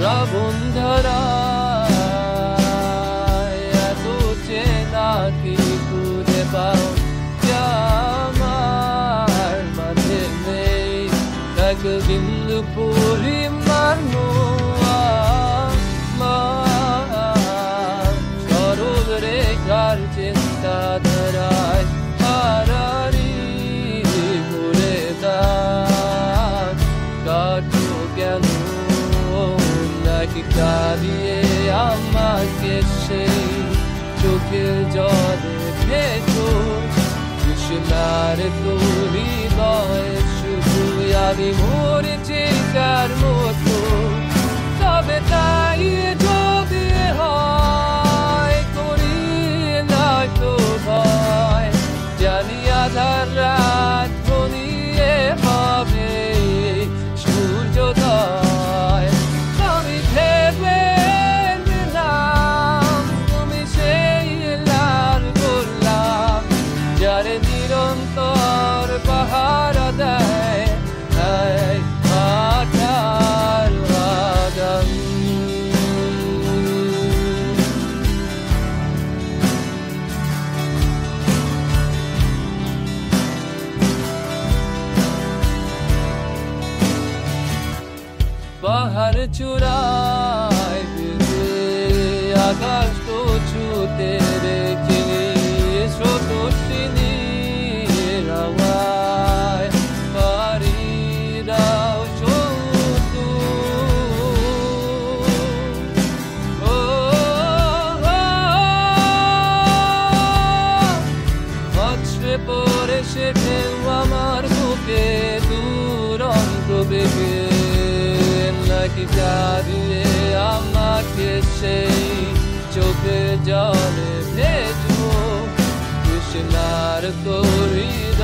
শ্রাবণধারায় এত চেনা কি খুঁজে পাও যা আমার মাঝে নেই এক বিন্দু পরিমাণ সরল রেখার চিন্তাধারায় হারারি ভরে দাগ কাটো কেন নাকি কাঁদিয়ে আমাকে সেই চোখের জলে ভেজো কৃষ্ণার তোরি লয় শুধু আমি মরেছি কার মতো তবে তাই যদি হয় করি নয় তো ভয় জানি আধার রাত ঘনিয়ে হবে সূর্যোদয় আমি ভেবে নিলাম তুমি সেই লাল গোলাপ যারে নিরন্তর পাহারা দেয় মাথার বাদাম পাহাড় চূড়ায় আকাশ তো ছুতে রেখে স্রোতস্বিনী রাওয়ায় পারিরাও শুধু হচ্ছে পরে সে ঢেউ আমার বুকে দুরন্ত বেগে নাকি কাঁদিয়ে আমাকে সেই চোখে জলে ভেজো কৃষ্ণার তোরি